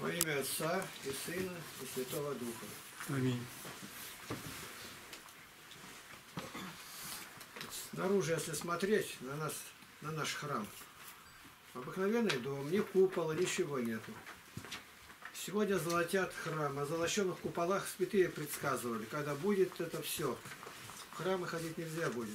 Во имя Отца и Сына и Святого Духа. Аминь. Снаружи, если смотреть на нас, на наш храм, обыкновенный дом, ни купола, ничего нету. Сегодня золотят храм, о золоченных куполах святые предсказывали, когда будет это все. В храмы ходить нельзя будет.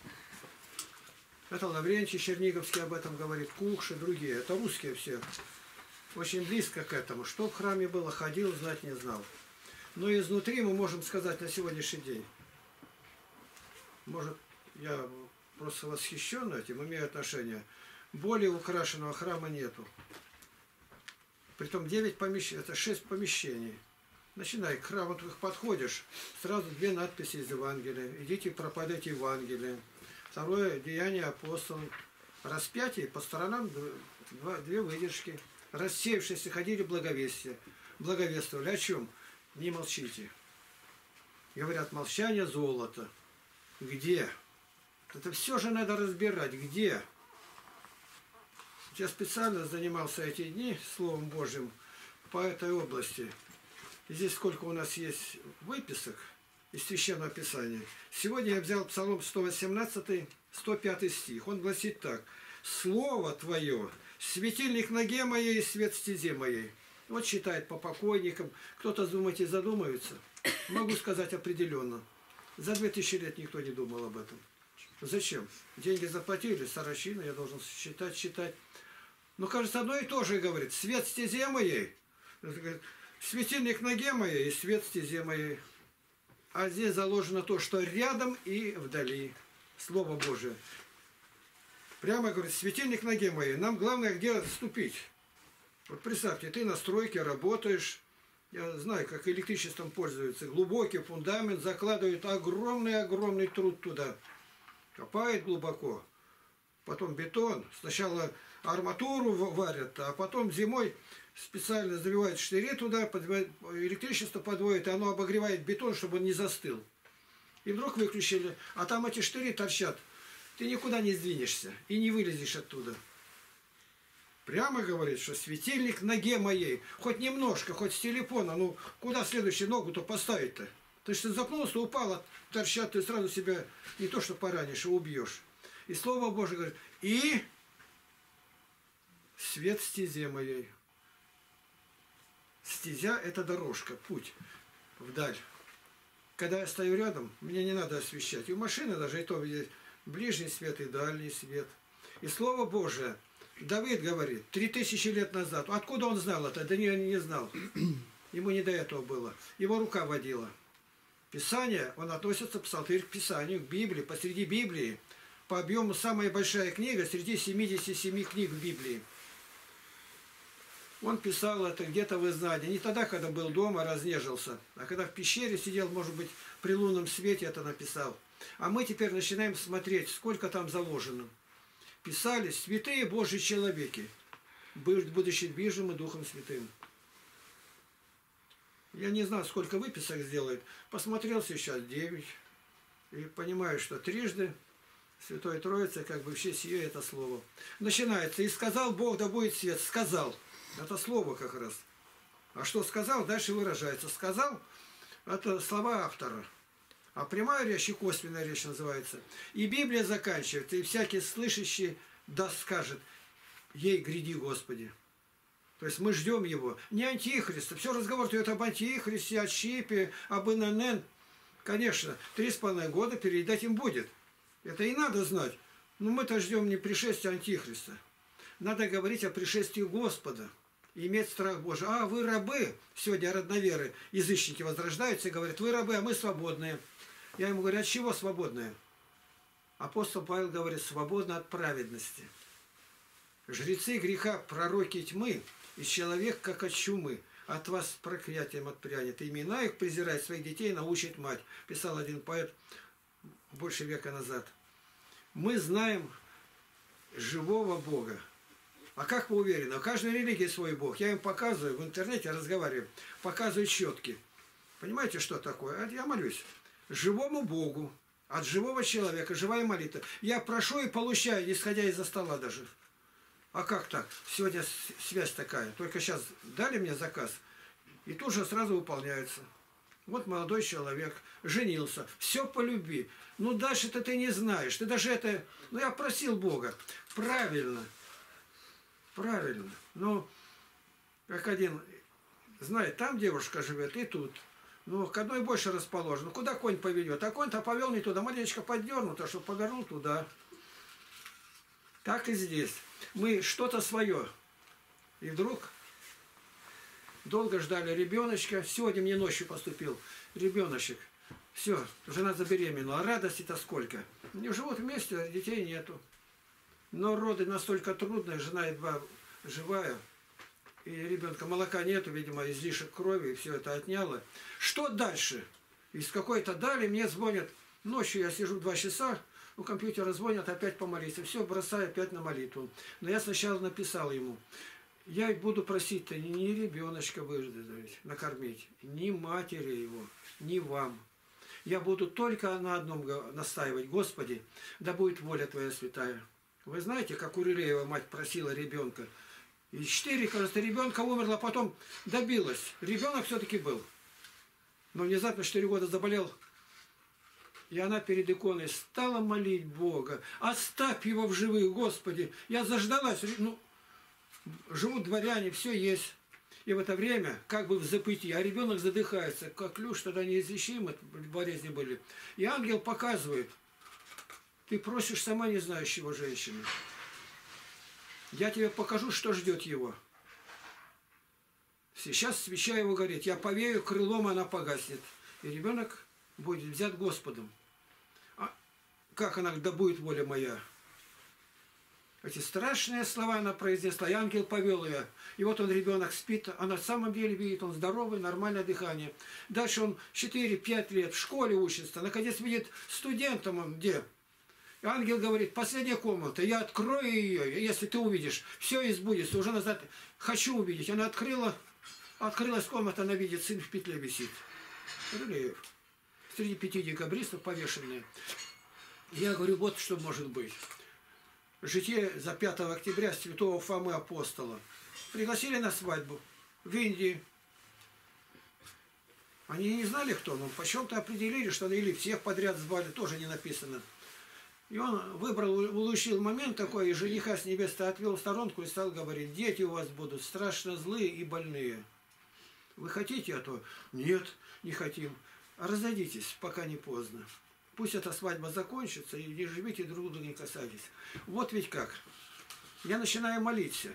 Это Лаврентий Черниговский об этом говорит, Кукш и другие. Это русские все. Очень близко к этому. Что в храме было, ходил, знать не знал. Но изнутри мы можем сказать на сегодняшний день. Может, я просто восхищен этим, имею отношение. Более украшенного храма нету. Притом 9 помещений, это 6 помещений. Начинай, к храму ты подходишь, сразу 2 надписи из Евангелия. Идите проповедуйте Евангелие. Второе, Деяние апостолов. Распятие, по сторонам 2 выдержки. Рассеявшиеся ходили благовестие. Благовествовали. О чем? Не молчите. Говорят, молчание золото. Где? Это все же надо разбирать. Где? Я специально занимался эти дни Словом Божьим по этой области. И здесь сколько у нас есть выписок из Священного Писания. Сегодня я взял Псалом 118, 105 стих. Он гласит так. «Слово Твое, светильник ноге моей и свет стезе моей». Вот читает по покойникам. Кто-то, думаете, задумается? Могу сказать определенно. За 2000 лет никто не думал об этом. Зачем? Деньги заплатили, сорочина, я должен считать. Но, кажется, одно и то же говорит. Свет стезе моей. Светильник ноге моей и свет стезе моей. А здесь заложено то, что рядом и вдали. Слово Божие. Прямо говорит, светильник ноге моей. Нам главное, где ступить. Вот представьте, ты на стройке работаешь. Я знаю, как электричеством пользуются. Глубокий фундамент, закладывают огромный труд туда. Копает глубоко. Потом бетон. Сначала арматуру варят, а потом зимой специально заливают штыри туда, электричество подводит, и оно обогревает бетон, чтобы он не застыл. И вдруг выключили, а там эти штыри торчат. Ты никуда не сдвинешься и не вылезешь оттуда. Прямо говорит, что светильник ноге моей. Хоть немножко, хоть с телефона. Ну, куда следующую ногу-то поставить-то? Ты что запнулся, упал, торчат, ты сразу себя не то что поранишь, а убьешь. И Слово Божие говорит, и свет стезе моей. Стезя – это дорожка, путь вдаль. Когда я стою рядом, мне не надо освещать. И у машины даже и то есть ближний свет и дальний свет. И Слово Божие, Давид говорит, 3000 лет назад. Откуда он знал это? Да не знал. Ему не до этого было. Его рука водила. Писание, он относится псалтырь к Писанию, к Библии, посреди Библии. По объему самая большая книга среди 77 книг в Библии. Он писал это где-то в изгнании. Не тогда, когда был дома, разнежился, а когда в пещере сидел, может быть, при лунном свете это написал. А мы теперь начинаем смотреть, сколько там заложено. Писали святые Божьи человеки, будучи движимы Духом Святым. Я не знаю, сколько выписок сделает. Посмотрел сейчас 9. И понимаю, что трижды Святой Троице, как бы все сие это слово. Начинается. И сказал Бог, да будет свет. Сказал. Это слово как раз. А что сказал, дальше выражается. Сказал, это слова автора. А прямая речь и косвенная речь называется. И Библия заканчивается. И всякий слышащий да скажет, ей гряди, Господи. То есть мы ждем его. Не антихриста. Все разговор идет об антихристе, о чипе, об ИНН. Конечно, 3,5 года переедать им будет. Это и надо знать. Но мы-то ждем не пришествия антихриста. Надо говорить о пришествии Господа. И иметь страх Божий. А вы рабы. Сегодня родноверы, язычники возрождаются и говорят, вы рабы, а мы свободные. Я ему говорю, от чего свободные? Апостол Павел говорит, свободно от праведности. Жрецы греха, пророки тьмы, и человек, как от чумы, от вас с проклятием отпрянет. Имена их презирать, своих детей научит мать. Писал один поэт больше века назад. Мы знаем живого Бога. А как вы уверены? У каждой религии свой Бог. Я им показываю, в интернете разговариваю, показываю четки. Понимаете, что такое? Я молюсь. Живому Богу, от живого человека, живая молитва. Я прошу и получаю, исходя из-за стола даже. А как так? Сегодня связь такая. Только сейчас дали мне заказ, и тут же сразу выполняется. Вот молодой человек женился. Все по любви. Ну, дальше-то ты не знаешь. Ты даже это... Ну, я просил Бога. Правильно. Правильно. Ну, как один знает, там девушка живет, и тут. Ну, к одной больше расположен. Куда конь поведет? А конь-то повел не туда. Маленечко поддернуто, чтобы повернул туда. Так и здесь. Мы что-то свое. И вдруг долго ждали ребеночка. Сегодня мне ночью поступил ребеночек. Все, жена забеременела. Радости-то сколько. Не живут вместе, а детей нету. Но роды настолько трудные, жена едва живая. И ребенка молока нету, видимо, излишек крови, и все это отняло. Что дальше? Из какой-то дали мне звонят. Ночью я сижу 2 часа, у компьютера звонят, опять помолиться. Все, бросаю опять на молитву. Но я сначала написал ему. Я буду просить-то не ребеночка выждать, накормить, ни матери его, ни вам. Я буду только на одном настаивать. Господи, да будет воля Твоя святая. Вы знаете, как Урилеева мать просила ребенка? И 4, кажется, ребенка умерло, потом добилась. Ребенок все-таки был. Но внезапно 4 года заболел. И она перед иконой стала молить Бога. Оставь его в живых, Господи. Я заждалась. Ну, живут дворяне, все есть. И в это время, как бы в забытии, а ребенок задыхается. Коклюш тогда неизлечимы, болезни были. И ангел показывает. Ты просишь сама не знающего женщины. Я тебе покажу, что ждет его. Сейчас свеча его горит. Я повею крылом, она погаснет. И ребенок будет взят Господом. А как она, да будет воля моя? Эти страшные слова она произнесла, и ангел повел ее. И вот он, ребенок, спит, а на самом деле видит, он здоровый, нормальное дыхание. Дальше он 4-5 лет в школе учится, наконец видит студентом он где? И ангел говорит, последняя комната, я открою ее, если ты увидишь, все избудется. Уже назад, хочу увидеть. Она открылась комната, она видит, сын в петле висит. Рылеев. Среди 5 декабристов повешенные. Я говорю, вот что может быть. Житие за 5 октября святого Фомы Апостола. Пригласили на свадьбу в Индии. Они не знали, кто он. Почему-то определили, что или всех подряд звали, тоже не написано. И он выбрал, улучшил момент такой, и жениха с невестой отвел в сторонку и стал говорить, дети у вас будут страшно злые и больные. Вы хотите это? Нет, не хотим. Разойдитесь, пока не поздно. Пусть эта свадьба закончится, и не живите друг друга, не касайтесь. Вот ведь как. Я начинаю молиться.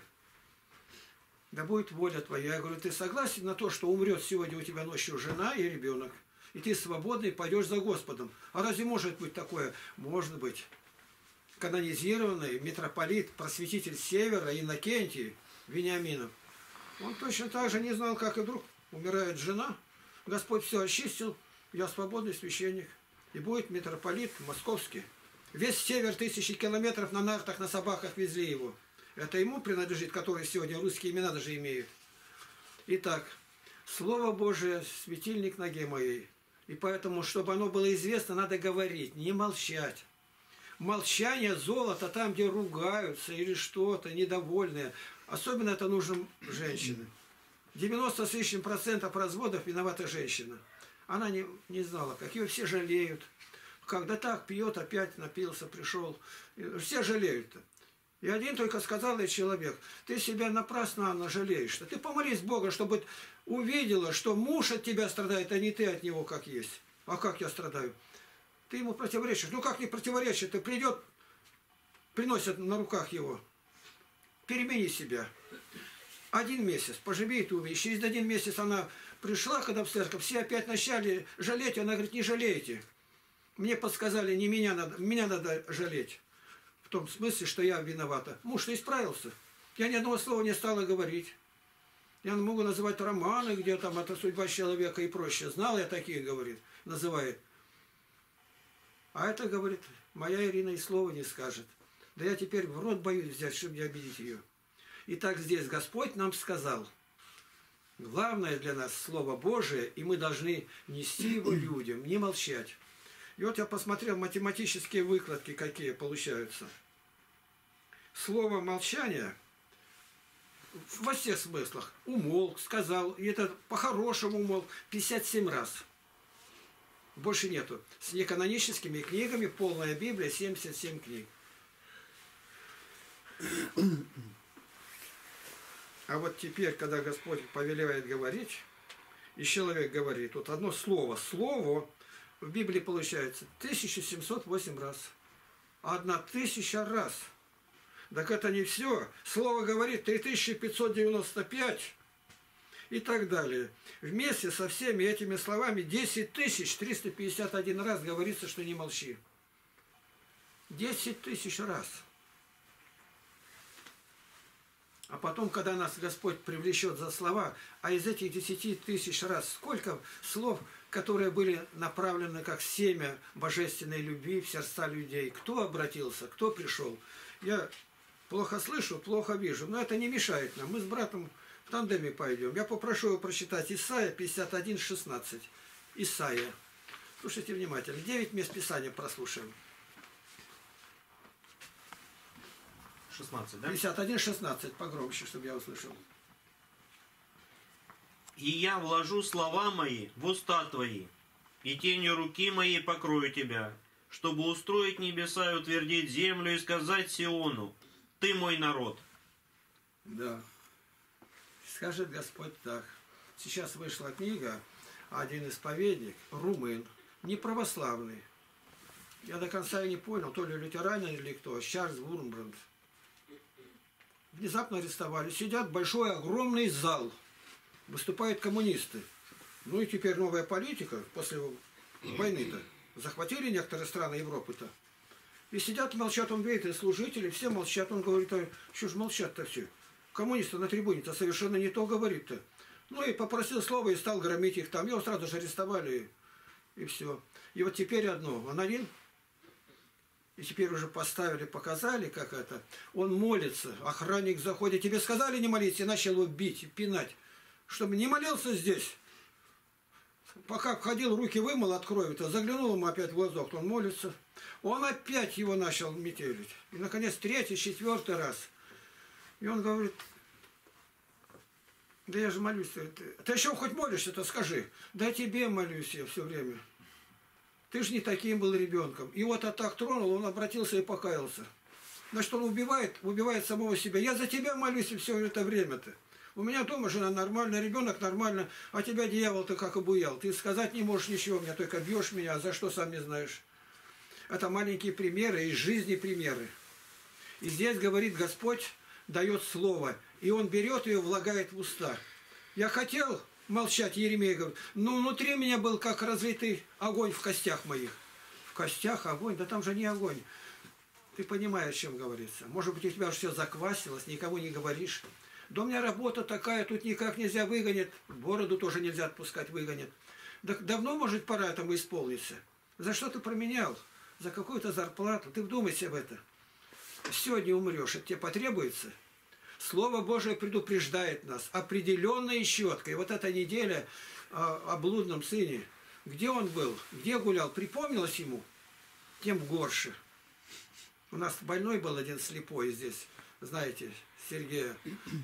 Да будет воля Твоя. Я говорю, ты согласен на то, что умрет сегодня у тебя ночью жена и ребенок? И ты свободный пойдешь за Господом. А разве может быть такое? Может быть. Канонизированный митрополит, просветитель Севера, Иннокентий Вениаминов. Он точно так же не знал, как и вдруг умирает жена. Господь все очистил. Я свободный священник. И будет митрополит московский. Весь север 1000 километров на нартах, на собаках везли его. Это ему принадлежит, который сегодня русские имена даже имеют. Итак, Слово Божие – светильник ноге моей. И поэтому, чтобы оно было известно, надо говорить, не молчать. Молчание – золото там, где ругаются или что-то, недовольные. Особенно это нужно женщинам. 90 с лишним процентов разводов виновата женщина. Она не знала, как ее все жалеют. Когда так пьет, опять напился, пришел. Все жалеют-то. И один только сказал ей человек, ты себя напрасно, Анна, жалеешь. Ты помолись Бога, чтобы увидела, что муж от тебя страдает, а не ты от него как есть. А как я страдаю? Ты ему противоречишь. Ну как не противоречишь? Ты придет, приносят на руках его. Перемени себя. 1 месяц, поживи и ты увидишь. Через 1 месяц она пришла, когда в церковь, все опять начали жалеть. Она говорит, не жалейте. Мне подсказали, не меня надо жалеть. В том смысле, что я виновата. Муж-то исправился. Я ни одного слова не стала говорить. Я могу называть романы, где там это судьба человека и прочее. Знал я такие, говорит, называет. А это, говорит, моя Ирина и слова не скажет. Да я теперь в рот боюсь взять, чтобы не обидеть ее. Итак, здесь Господь нам сказал, главное для нас Слово Божие, и мы должны нести его людям, не молчать. И вот я посмотрел математические выкладки, какие получаются. Слово молчание во всех смыслах. Умолк, сказал, и это по-хорошему умолк 57 раз. Больше нету. С неканоническими книгами полная Библия 77 книг. А вот теперь, когда Господь повелевает говорить, и человек говорит, вот одно слово, слово в Библии получается 1708 раз. 1000 раз. Так это не все. Слово говорит 3595 и так далее. Вместе со всеми этими словами 10351 раз говорится, что не молчи. 10 000 раз. А потом, когда нас Господь привлечет за слова, а из этих 10 000 раз сколько слов, которые были направлены как семя божественной любви в сердца людей. Кто обратился, кто пришел. Я плохо слышу, плохо вижу, но это не мешает нам. Мы с братом в тандеме пойдем. Я попрошу его прочитать Исайя 51:16. Исайя. Слушайте внимательно. 9 мест Писания прослушаем. 16, да? 51:16. Погромче, чтобы я услышал. «И я вложу слова мои в уста твои, и тенью руки моей покрою тебя, чтобы устроить небеса и утвердить землю и сказать Сиону, ты мой народ». Да. Скажет Господь так. Сейчас вышла книга, один исповедник, румын, не православный. Я до конца и не понял, то ли лютеранин или кто, Чарльз Вурмбранд. Внезапно арестовали. Сидят большой, огромный зал. Выступают коммунисты. Ну и теперь новая политика после войны-то. Захватили некоторые страны Европы-то. И сидят, молчат, он видит, и служители, все молчат. Он говорит, а что ж молчат-то все? Коммунисты на трибуне-то совершенно не то говорит-то. Ну и попросил слова и стал громить их там. Его сразу же арестовали, и все. И вот теперь одно. Он один. И теперь уже поставили, показали, как это. Он молится, охранник заходит. Тебе сказали не молиться, и начал его бить, пинать. Чтобы не молился здесь. Пока ходил, руки вымыл от крови-то, заглянул ему опять в глазок, он молится. Он опять его начал метелить. И, наконец, 3-й, 4-й раз. И он говорит, да я же молюсь. Ты еще хоть молишься-то, скажи. Да тебе молюсь я все время. Ты же не таким был ребенком. И вот так тронул, он обратился и покаялся. Значит, он убивает самого себя. Я за тебя молюсь все это время-то. У меня дома жена нормальная, ребенок нормально, а тебя дьявол-то как обуял. Ты сказать не можешь ничего, меня только бьешь меня, а за что сам не знаешь. Это маленькие примеры, из жизни примеры. И здесь, говорит Господь, дает слово, и Он берет ее, влагает в уста. Я хотел молчать, Еремей говорит, но внутри меня был как разлитый огонь в костях моих. В костях огонь? Да там же не огонь. Ты понимаешь, о чем говорится. Может быть, у тебя уже все заквасилось, никому не говоришь. Да у меня работа такая, тут никак нельзя выгонят. Бороду тоже нельзя отпускать, выгонят. Так давно, может, пора этому исполниться. За что ты променял? За какую-то зарплату. Ты вдумайся в это. Сегодня умрешь, это тебе потребуется. Слово Божие предупреждает нас определенно и четко. И вот эта неделя о блудном сыне, где он был, где гулял, припомнилось ему, тем горше. У нас больной был один слепой здесь, знаете, Сергея,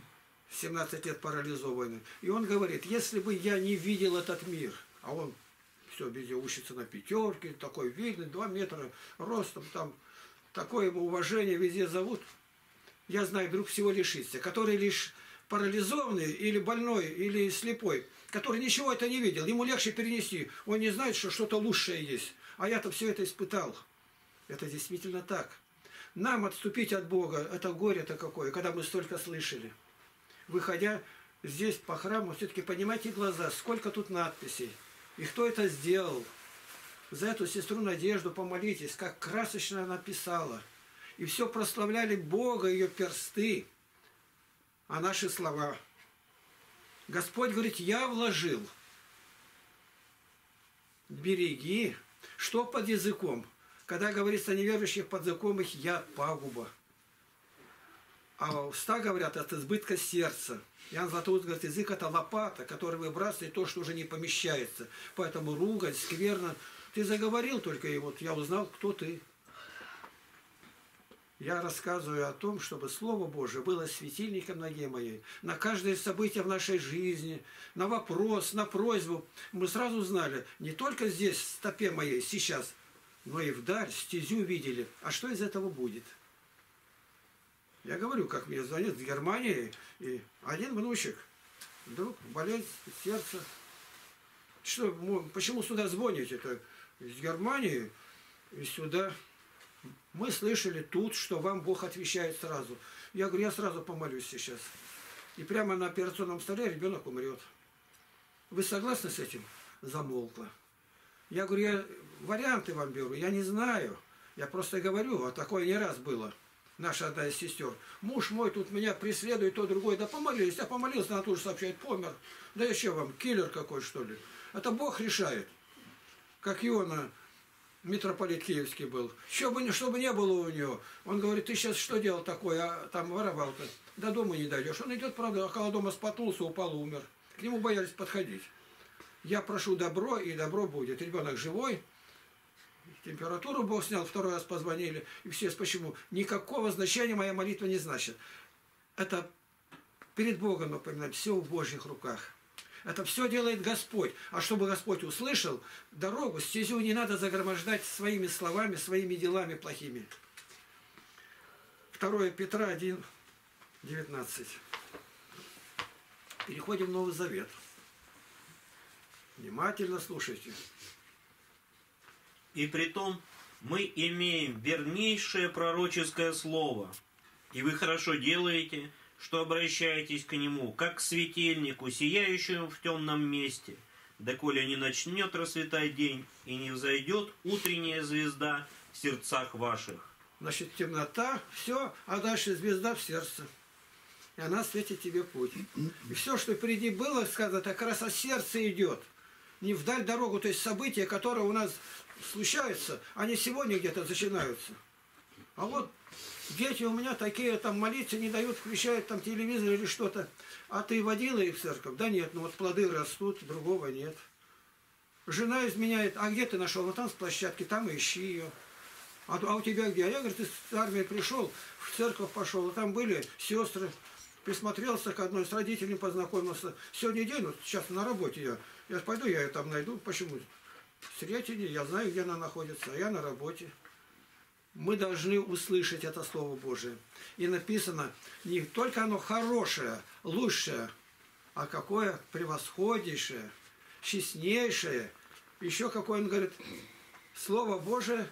17 лет парализованный. И он говорит, если бы я не видел этот мир, а он все везде учится на 5, такой видный, 2 метра ростом, там такое ему уважение везде зовут, я знаю, вдруг всего лишится, который лишь парализованный или больной, или слепой, который ничего это не видел, ему легче перенести, он не знает, что что-то лучшее есть, а я-то все это испытал. Это действительно так. Нам отступить от Бога, это горе-то какое, когда мы столько слышали. Выходя здесь по храму, все-таки поднимайте глаза, сколько тут надписей. И кто это сделал? За эту сестру Надежду помолитесь, как красочно она писала. И все прославляли Бога, ее персты, а наши слова. Господь говорит, я вложил. Береги. Что под языком? Когда говорится о неверующих под языком, их яд, пагуба. А уста говорят от избытка сердца. Иоанн Златоуст говорит, язык это лопата, которая выбрасывает то, что уже не помещается. Поэтому ругань, скверно. Ты заговорил только, и вот я узнал, кто ты. Я рассказываю о том, чтобы Слово Божие было светильником ноге моей. На каждое событие в нашей жизни, на вопрос, на просьбу. Мы сразу знали, не только здесь, в стопе моей, сейчас, но и вдаль, стезю видели. А что из этого будет? Я говорю, как мне звонят в Германии, и один внучек, вдруг болеет сердце. Что, почему сюда звоните-то? Из Германии и сюда. Мы слышали тут, что вам Бог отвечает сразу. Я говорю, я сразу помолюсь сейчас. И прямо на операционном столе ребенок умрет. Вы согласны с этим? Замолкла. Я говорю, я варианты вам беру, я не знаю. Я просто говорю, а такое не раз было. Наша одна из сестер. Муж мой тут меня преследует, то другой. Да помолились, я помолился, она тут же сообщает, помер. Да еще вам, киллер какой, что ли. Это Бог решает. Как Иона, митрополит Киевский был. Чтобы не было у него. Он говорит, ты сейчас что делал такое? А там воровал-то. До дома не дойдешь. Он идет, правда, около дома споткнулся, упал, умер. К нему боялись подходить. Я прошу добро, и добро будет. Ребенок живой. Температуру Бог снял, второй раз позвонили. И все, почему? Никакого значения моя молитва не значит. Это перед Богом напоминать. Все в Божьих руках. Это все делает Господь. А чтобы Господь услышал, дорогу, стезю не надо загромождать своими словами, своими делами плохими. 2 Петра 1, 19. Переходим в Новый Завет. Внимательно слушайте. И притом мы имеем вернейшее пророческое слово, и вы хорошо делаете, что обращаетесь к нему, как к светильнику, сияющему в темном месте, доколе не начнет расцветать день, и не взойдет утренняя звезда в сердцах ваших. Значит, темнота, все, а дальше звезда в сердце. И она светит тебе путь. И все, что впереди было сказано, это как раз от сердца идет. Не вдаль дорогу, то есть события, которые у нас случаются, они сегодня где-то начинаются. А вот дети у меня такие, там молиться не дают, включают там телевизор или что-то. А ты водила их в церковь? Да нет, ну вот плоды растут, другого нет. Жена изменяет, а где ты нашел? Вот там с площадки, там ищи ее. А у тебя где? А я говорю, ты с армии пришел, в церковь пошел, а там были сестры. Присмотрелся к одной, с родителями познакомился. Сегодня день, вот сейчас на работе я пойду, я ее там найду. Почему? В Сретене, я знаю, где она находится, а я на работе. Мы должны услышать это Слово Божие. И написано, не только оно хорошее, лучшее, а какое превосходнейшее, честнейшее. Еще какое, он говорит, Слово Божие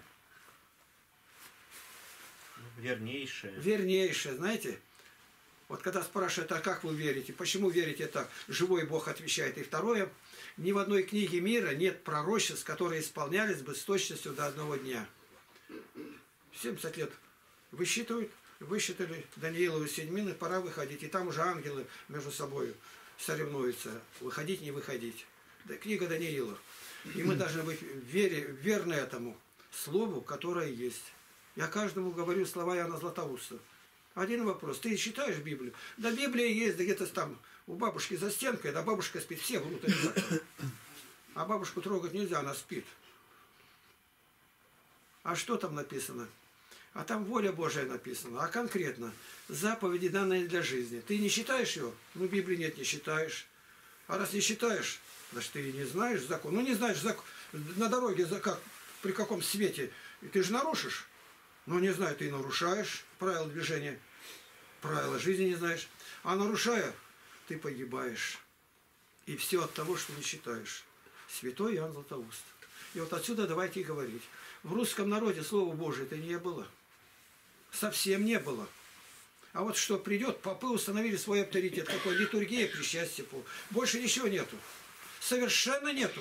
Вернейшее. Вернейшее, знаете? Вот когда спрашивают, а как вы верите? Почему верите так? Живой Бог отвечает. И второе, ни в одной книге мира нет пророчеств, которые исполнялись бы с точностью до одного дня. 70 лет высчитали Данииловы седьмины, пора выходить. И там уже ангелы между собой соревнуются. Выходить, не выходить. Да, книга Даниила. И мы должны быть верны этому слову, которое есть. Я каждому говорю слова Иоанна Златоуста. Один вопрос. Ты читаешь Библию? Да Библия есть, да где-то там у бабушки за стенкой, да бабушка спит, все врут. А бабушку трогать нельзя, она спит. А что там написано? А там воля Божия написана. А конкретно заповеди, данные для жизни. Ты не читаешь ее? Ну, Библии нет, не читаешь. А раз не читаешь, значит, ты не знаешь закон. Ну, не знаешь закон. На дороге как, при каком свете. И ты же нарушишь. Ну, не знаю, ты нарушаешь правила движения. Правила жизни не знаешь. А нарушая, ты погибаешь. И все от того, что не читаешь. Святой Иоанн Златоуст. И вот отсюда давайте и говорить. В русском народе Слово Божие это не было. Совсем не было. А вот что придет, попы установили свой авторитет. Какой литургия, причастие. Больше ничего нету. Совершенно нету.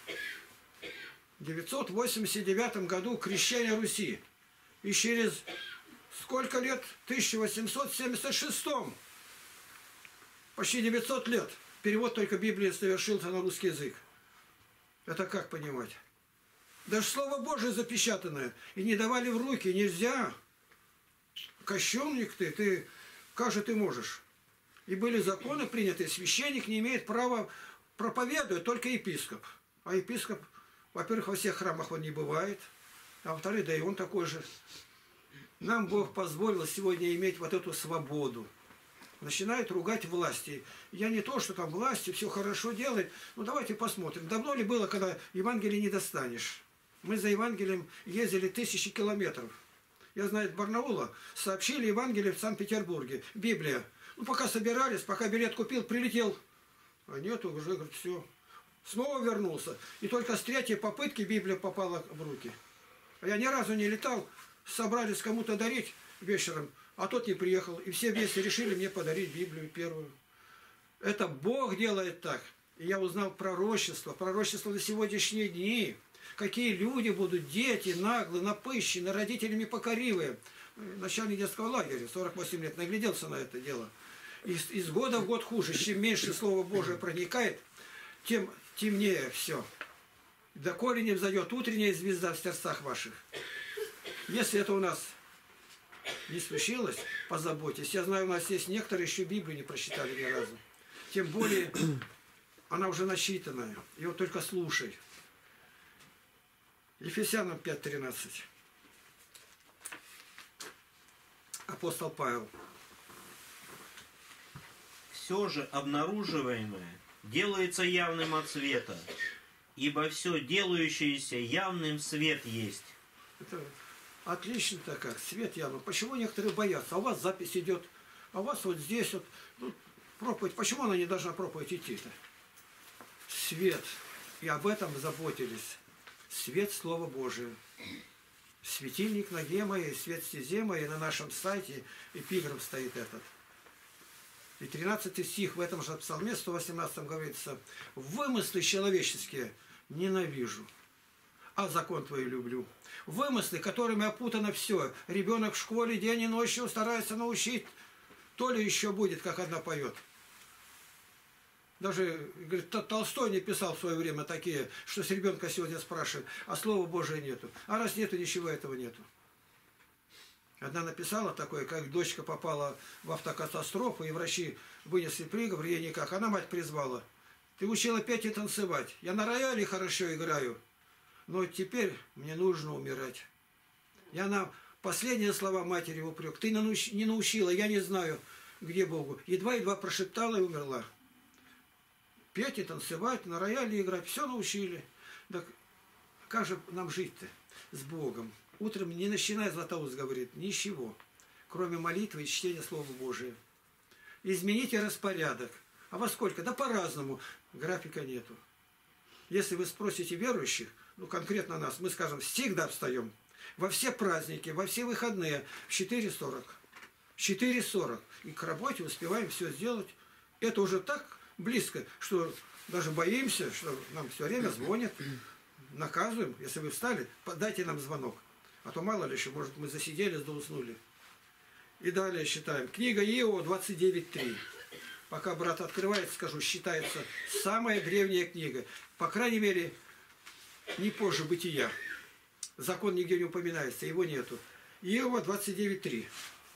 В 989 году крещение Руси. И через сколько лет? В 1876. Почти 900 лет. Перевод только Библии совершился на русский язык. Это как понимать? Даже Слово Божие запечатанное. И не давали в руки. Нельзя. Кощунник ты. Как же ты можешь? И были законы приняты. Священник не имеет права проповедовать, только епископ. А епископ, во-первых, во всех храмах он не бывает. А во-вторых, да и он такой же. Нам Бог позволил сегодня иметь вот эту свободу. Начинают ругать власти. Я не то, что там власти все хорошо делают. Ну давайте посмотрим. Давно ли было, когда Евангелие не достанешь? Мы за Евангелием ездили 1000 километров. Я знаю, от Барнаула сообщили Евангелие в Санкт-Петербурге. Библия. Ну пока собирались, пока билет купил, прилетел. А нету, уже, говорит, все. Снова вернулся. И только с 3-й попытки Библия попала в руки. А я ни разу не летал. Собрались кому-то дарить вечером, а тот не приехал. И все вместе решили мне подарить Библию первую. Это Бог делает так. И я узнал пророчество на сегодняшние дни. Какие люди будут, дети, наглые, напыщенные, родителями покоривые. Начальник детского лагеря, 48 лет, нагляделся на это дело. Из года в год хуже. Чем меньше Слово Божие проникает, тем темнее все. Доколе не взойдет утренняя звезда в сердцах ваших. Если это у нас не случилось, позаботьтесь. Я знаю, у нас есть некоторые еще Библию не прочитали ни разу. Тем более, она уже начитанная. И вот только слушай. Ефесянам 5:13. Апостол Павел. Все же обнаруживаемое делается явным от света, ибо все делающееся явным свет есть. Это отлично-то как, свет явно. Почему некоторые боятся? А у вас запись идет, а у вас вот здесь вот ну, проповедь. Почему она не должна проповедь идти-то? Свет. И об этом заботились. Свет Слова Божия. Светильник ноге моей, свет стезе моей, на нашем сайте эпиграф стоит этот. И 13 стих в этом же псалме 118 говорится: «Вымыслы человеческие ненавижу, а закон твой люблю». Вымыслы, которыми опутано все. Ребенок в школе день и ночью старается научить, то ли еще будет, как одна поет. Даже, говорит, Толстой не писал в свое время такие, что с ребенка сегодня спрашивают, а Слова Божия нету. А раз нету, ничего этого нету. Одна написала такое, как дочка попала в автокатастрофу, и врачи вынесли приговор, ей никак. Она мать призвала: ты учила петь и танцевать. Я на рояле хорошо играю, но теперь мне нужно умирать. И она последние слова матери в упрек: ты не научила, я не знаю, где Богу. Едва-едва прошептала и умерла. Петь и танцевать, на рояле играть, все научили. Так как же нам жить-то с Богом? Утром не начиная, Златоуст говорит, ничего, кроме молитвы и чтения Слова Божия. Измените распорядок. А во сколько? Да по-разному. Графика нету. Если вы спросите верующих, ну конкретно нас, мы скажем, всегда встаем. Во все праздники, во все выходные в 4:40. 4:40. И к работе успеваем все сделать. Это уже так близко, что даже боимся, что нам все время звонят, наказываем. Если вы встали, дайте нам звонок. А то мало ли еще, может, мы засиделись да уснули. И далее считаем. Книга Иова 29:3. Пока брат открывает, скажу, считается самая древняя книга. По крайней мере, не позже Бытия. Закон нигде не упоминается, его нету. Иова 29:3.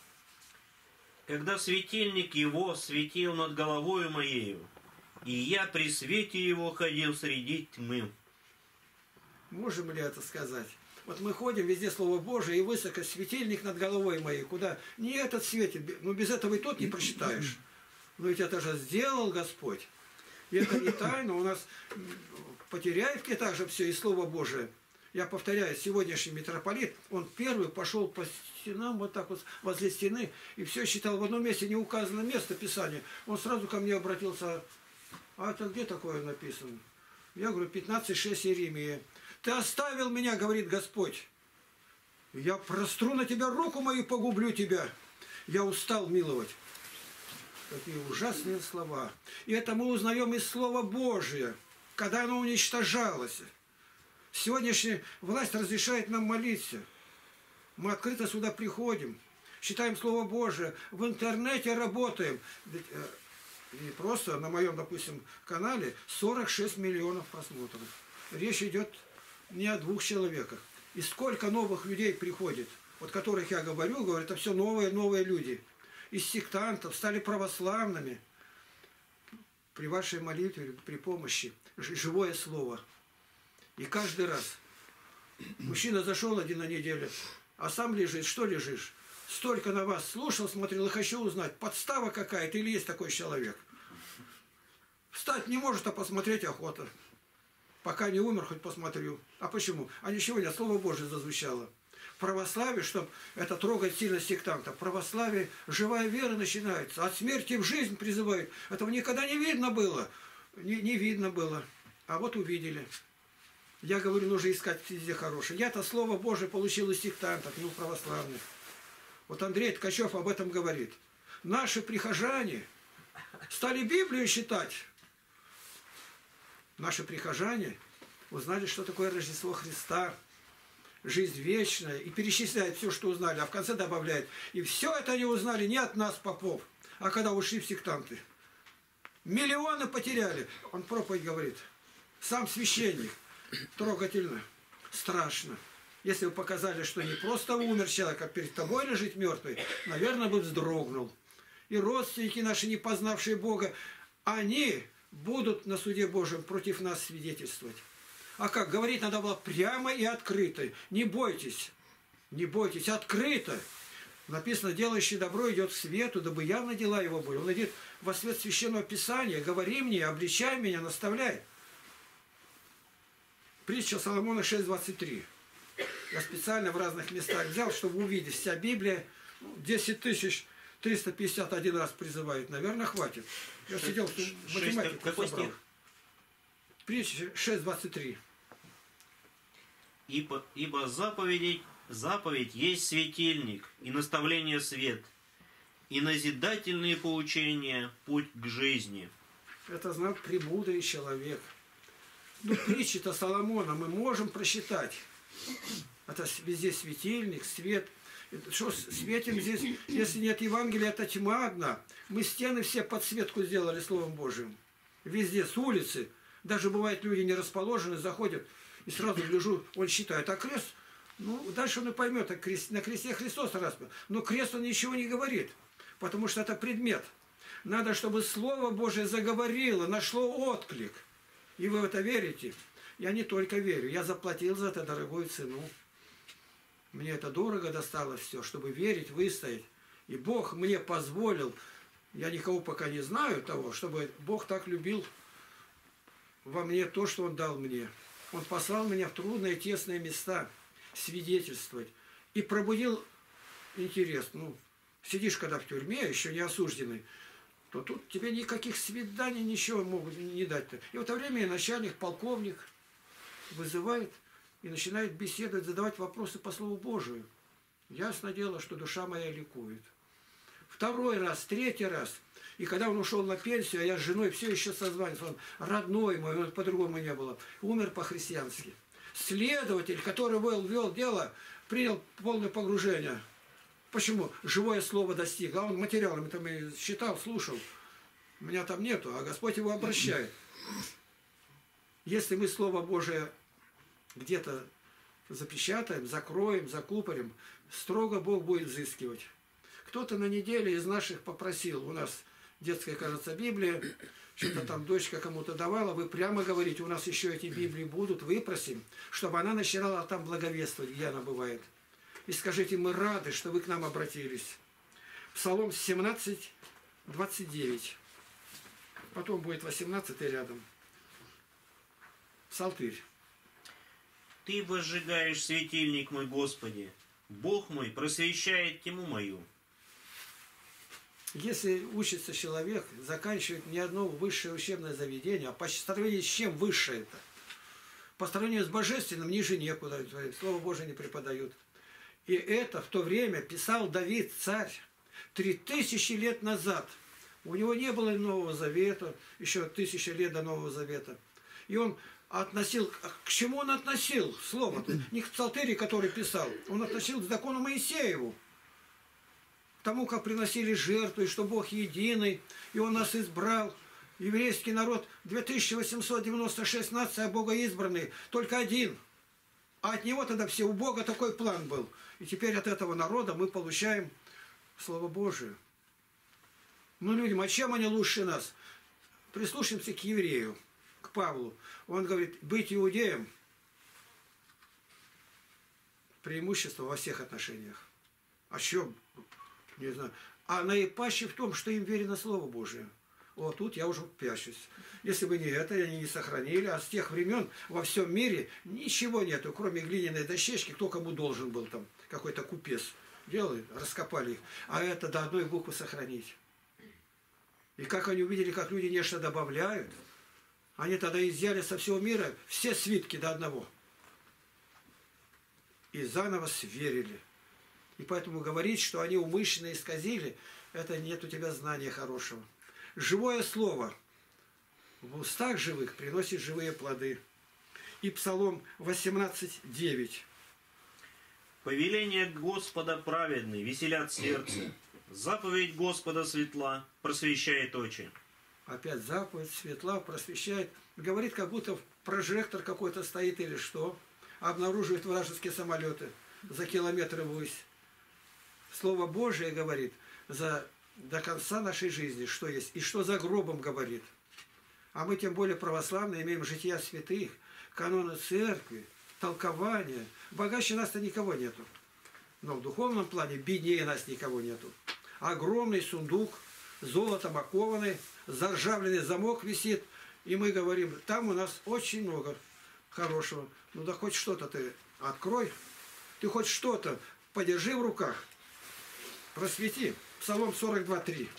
Когда светильник его светил над головою моею, и я при свете его ходил среди тьмы. Можем ли это сказать? Вот мы ходим, везде Слово Божие, и высоко светильник над головой моей. Куда? Не этот светит, ну без этого и тот не прочитаешь. Но ведь это же сделал Господь. И это не тайна. У нас в Потеряевке также все, и Слово Божие. Я повторяю, сегодняшний митрополит, он первый пошел по стенам, вот так вот, возле стены, и все считал. В одном месте не указано место Писания. Он сразу ко мне обратился: а это где такое написано? Я говорю, 15:6 Иеремия. Ты оставил меня, говорит Господь. Я простру на тебя руку мою, погублю тебя. Я устал миловать. Какие ужасные слова. И это мы узнаем из Слова Божия, когда оно уничтожалось. Сегодняшняя власть разрешает нам молиться. Мы открыто сюда приходим, читаем Слово Божие, в интернете работаем. И просто на моем, допустим, канале 46 миллионов просмотров. Речь идет не о 2 человеках. И сколько новых людей приходит, вот которых я говорю, это все новые люди. Из сектантов стали православными. При вашей молитве, при помощи, живое слово. И каждый раз. Мужчина зашел один на неделю, А сам лежит, что лежишь? Столько на вас слушал, смотрел и хочу узнать, подстава какая-то или есть такой человек. Встать не может, а посмотреть охота. Пока не умер, хоть посмотрю. А почему? А ничего нет, Слово Божие зазвучало. В православии, чтобы это трогать сильно сектантов, в православии живая вера начинается. От смерти в жизнь призывает. Этого никогда не видно было. Не видно было. А вот увидели. Я говорю, нужно искать везде хорошее. Я-то Слово Божие получил из сектантов, не у православных. Вот Андрей Ткачев об этом говорит. Наши прихожане стали Библию читать. Наши прихожане узнали, что такое Рождество Христа, жизнь вечная, и перечисляет все, что узнали, а в конце добавляет, и все это они узнали не от нас, попов, а когда ушли в сектанты. Миллионы потеряли. Он проповедь говорит. Сам священник. Трогательно. Страшно. Если бы показали, что не просто умер человек, а перед тобой лежит мертвый, наверное, бы вздрогнул. И родственники наши, не познавшие Бога, они будут на суде Божьем против нас свидетельствовать. А как? Говорить надо было прямо и открыто. Не бойтесь. Не бойтесь. Открыто. Написано, делающий добро идет к свету, дабы явно дела его были. Он идет во свет Священного Писания. Говори мне, обличай меня, наставляй. Притча Соломона 6:23. Я специально в разных местах взял, чтобы увидеть. Вся Библия 10 351 раз призывает. Наверное, хватит. Я сидел, математику собрал. Притча 6:23. Ибо заповедь есть светильник, и наставление свет, и назидательные поучения путь к жизни. Это знак премудрый человек. Ну, притчи-то Соломона мы можем просчитать. Это везде светильник, свет. Что светим здесь, если нет Евангелия, это тьма одна. Мы стены все подсветку сделали Словом Божьим. Везде, с улицы. Даже бывает, люди не расположены, заходят, и сразу гляжу, он считает. А крест, ну, дальше он и поймет, на кресте Христос распят. Но крест он ничего не говорит, потому что это предмет. Надо, чтобы Слово Божие заговорило, нашло отклик. И вы в это верите? Я не только верю, я заплатил за это дорогую цену. Мне это дорого досталось все, чтобы верить, выстоять. И Бог мне позволил, я никого пока не знаю того, чтобы Бог так любил во мне то, что Он дал мне. Он послал меня в трудные, тесные места свидетельствовать. И пробудил интерес. Ну, сидишь когда в тюрьме, еще не осужденный, то тут тебе никаких свиданий, ничего могут не дать-то. И в это время начальник, полковник вызывает и начинает беседовать, задавать вопросы по Слову Божию. Ясно дело, что душа моя ликует. Второй раз, третий раз. И когда он ушел на пенсию, а я с женой все еще созванивался, он родной мой, он по-другому не было, умер по-христиански. Следователь, который вел дело, принял полное погружение. Почему? Живое слово достигло. А он материалами там и считал, слушал. Меня там нету, а Господь его обращает. Если мы Слово Божие где-то запечатаем, закроем, закупорим, строго Бог будет взыскивать. Кто-то на неделе из наших попросил, у нас детская, кажется, Библия, что-то там дочка кому-то давала, вы прямо говорите, у нас еще эти Библии будут, выпросим, чтобы она начинала там благовествовать, где она бывает. И скажите, мы рады, что вы к нам обратились. Псалом 17, 29. Потом будет 18 рядом. Псалтырь. Ты возжигаешь светильник мой, Господи. Бог мой просвещает тьму мою. Если учится человек, заканчивает не одно высшее учебное заведение, а по сравнению с чем высшее это? По сравнению с божественным ниже некуда. Слово Божие не преподают. И это в то время писал Давид, царь, 3000 лет назад. У него не было Нового Завета, еще 1000 лет до Нового Завета. И он относил, к чему он относил слово-то? Не к псалтыре, который писал, он относил к закону Моисееву. К тому, как приносили жертву, и что Бог единый, и Он нас избрал. Еврейский народ 2896 наций, а Бога избранный только один. А от него тогда все, у Бога такой план был. И теперь от этого народа мы получаем Слово Божие. Ну, людям, а чем они лучше нас? Прислушаемся к еврею, к Павлу. Он говорит, быть иудеем преимущество во всех отношениях. О чем? Не знаю. А наипаще в том, что им верено Слово Божие. Вот тут я уже пящусь. Если бы не это, они не сохранили. А с тех времен во всем мире ничего нету, кроме глиняной дощечки, кто кому должен был там, какой-то купец. Делали, раскопали их. А это до одной буквы сохранить. И как они увидели, как люди нечто добавляют, они тогда изъяли со всего мира все свитки до одного. И заново сверили. И поэтому говорить, что они умышленно исказили, это нет у тебя знания хорошего. Живое слово в устах живых приносит живые плоды. И Псалом 18:9. Повеление Господа праведный, веселят сердце. Заповедь Господа светла, просвещает очи. Опять заповедь светла просвещает. Говорит, как будто прожектор какой-то стоит или что. Обнаруживает вражеские самолеты за километры ввысь. Слово Божие говорит до конца нашей жизни, что есть. И что за гробом говорит. А мы тем более православные имеем жития святых, каноны церкви, толкования. Богаче нас-то никого нету. Но в духовном плане беднее нас никого нету. Огромный сундук, золотом окованный, заржавленный замок висит. И мы говорим, там у нас очень много хорошего. Ну да хоть что-то ты открой. Ты хоть что-то подержи в руках. Просвети. Псалом 42:3.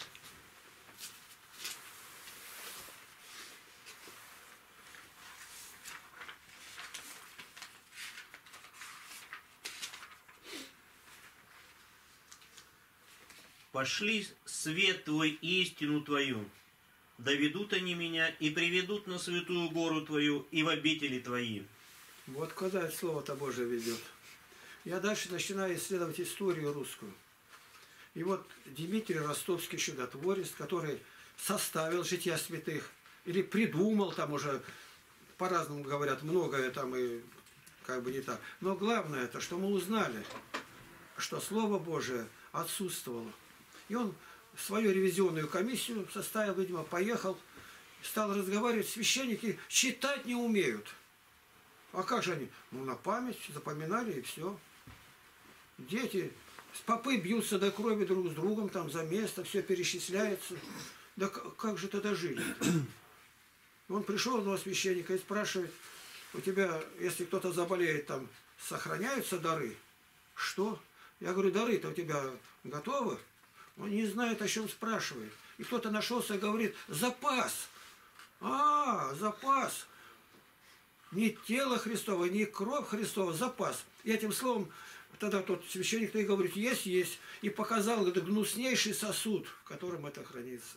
Пошли свет Твой и истину Твою. Доведут они меня и приведут на святую гору Твою и в обители Твои. Вот куда это Слово-то Божие ведет. Я дальше начинаю исследовать историю русскую. И вот Дмитрий Ростовский чудотворец, который составил жития святых, или придумал, там уже по-разному говорят, многое там и как бы не так. Но главное это, что мы узнали, что Слово Божие отсутствовало. И он свою ревизионную комиссию составил, видимо, поехал, стал разговаривать, священники читать не умеют. А как же они? Ну, на память запоминали и все. Дети, попы бьются до крови друг с другом, там за место, все перечисляется. Да как же тогда жили? Он пришел одного священника и спрашивает, у тебя, если кто-то заболеет, там сохраняются дары? Что? Я говорю, дары-то у тебя готовы? Он не знает, о чем спрашивает. И кто-то нашелся и говорит, запас. Запас. Не тело Христово, не кровь Христова, запас. И этим словом тогда тот священник-то и говорит, есть. И показал это гнуснейший сосуд, в котором это хранится.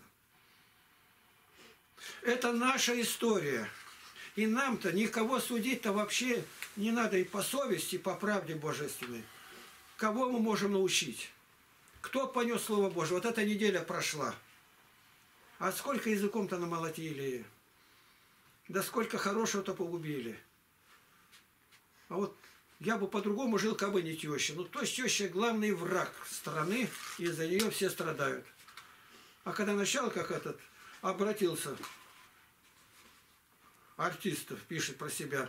Это наша история. И нам-то никого судить-то вообще не надо и по совести, и по правде божественной. Кого мы можем научить? Кто понес Слово Божие? Вот эта неделя прошла. А сколько языком-то намолотили? Да сколько хорошего-то погубили? А вот я бы по-другому жил, как бы не теща. Ну, то есть теща главный враг страны, и из-за нее все страдают. А когда начал, как этот, обратился, артистов пишет про себя.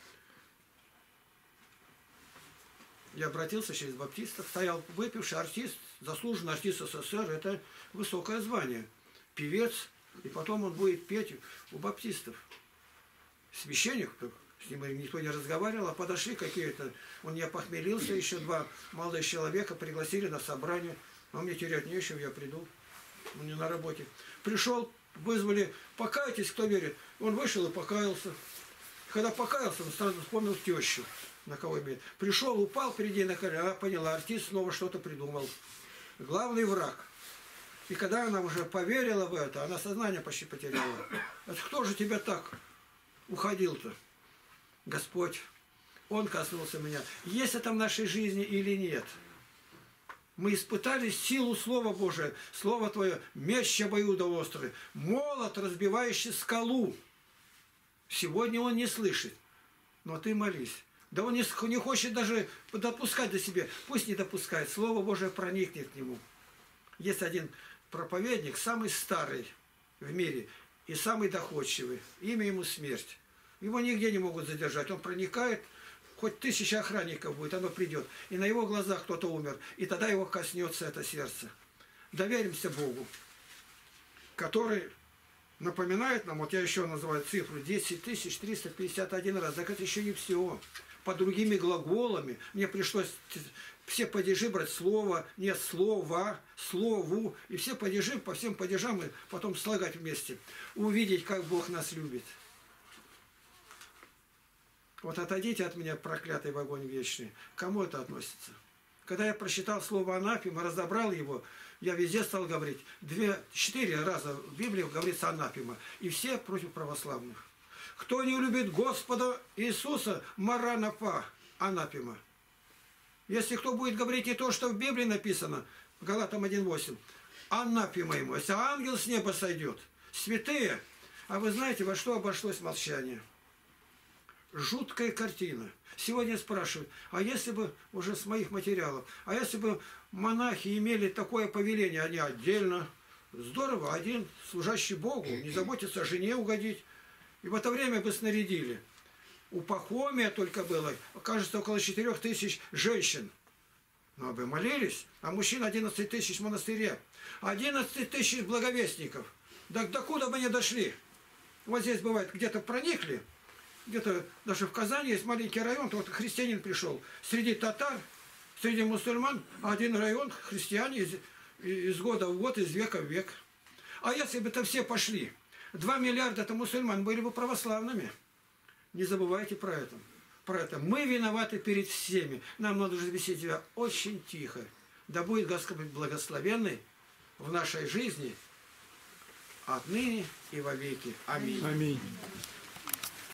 Я обратился через баптистов, стоял выпивший артист, заслуженный артист СССР, это высокое звание. Певец, и потом он будет петь у баптистов. Священник, с ним никто не разговаривал, а подошли какие-то, он не опохмелился, еще два молодых человека пригласили на собрание, а мне терять нечего, я приду, он не на работе. Пришел, вызвали, покайтесь, кто верит. Он вышел и покаялся. Когда покаялся, он сразу вспомнил тещу, на кого имеет. Пришел, упал перед ней на колено, поняла, артист снова что-то придумал. Главный враг. И когда она уже поверила в это, она сознание почти потеряла. Это кто же тебя так уходил-то? Господь. Он коснулся меня. Есть это в нашей жизни или нет? Мы испытали силу Слова Божия. Слово Твое, меч обоюдоострый, молот, разбивающий скалу. Сегодня он не слышит. Но ты молись. Да он не хочет даже допускать до себя. Пусть не допускает. Слово Божие проникнет к нему. Есть один проповедник, самый старый в мире и самый доходчивый. Имя ему смерть. Его нигде не могут задержать. Он проникает хоть 1000 охранников будет, оно придет. И на его глазах кто-то умер. И тогда его коснется это сердце. Доверимся Богу, который напоминает нам, вот я еще называю цифру, 10 351 раз. Так это еще не все. По другими глаголами мне пришлось все падежи брать слово, нет слова, слову. И все падежи, по всем падежам и потом слагать вместе. Увидеть, как Бог нас любит. Вот отойдите от меня, проклятый в огонь вечный. К кому это относится? Когда я прочитал слово анафема, разобрал его, я везде стал говорить. 4 раза в Библии говорится анафема. И все против православных. Кто не любит Господа Иисуса, маранапа, анафема. Если кто будет говорить и то, что в Библии написано, Галатам 1:8, анафема ему. Если ангел с неба сойдет, святые. А вы знаете, во что обошлось молчание? Жуткая картина. Сегодня спрашивают, а если бы, уже с моих материалов, а если бы монахи имели такое повеление, они отдельно, здорово, один, служащий Богу, не заботится о жене угодить. И в это время бы снарядили. У Пахомия только было, кажется, около 4000 женщин. Ну, бы молились, а мужчин 11 000 в монастыре. 11 000 благовестников. Да докуда бы они дошли? Вот здесь бывает, где-то проникли, где-то даже в Казани есть маленький район, вот христианин пришел, среди татар, среди мусульман, один район христиане из года в год, из века в век. А если бы это все пошли, 2 миллиарда это мусульман были бы православными. Не забывайте про это. Про это. Мы виноваты перед всеми. Нам надо вести себя очень тихо. Да будет Господь благословенный в нашей жизни отныне и вовеки. Аминь. Аминь.